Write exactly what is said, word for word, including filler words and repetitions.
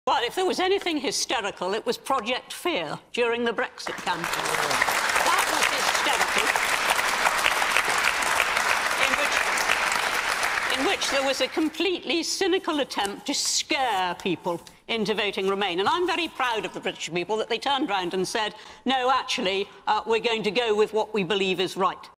Well, if there was anything hysterical, it was Project Fear during the Brexit campaign. That was hysterical. In which, in which there was a completely cynical attempt to scare people into voting Remain. And I'm very proud of the British people that they turned round and said, no, actually, uh, we're going to go with what we believe is right.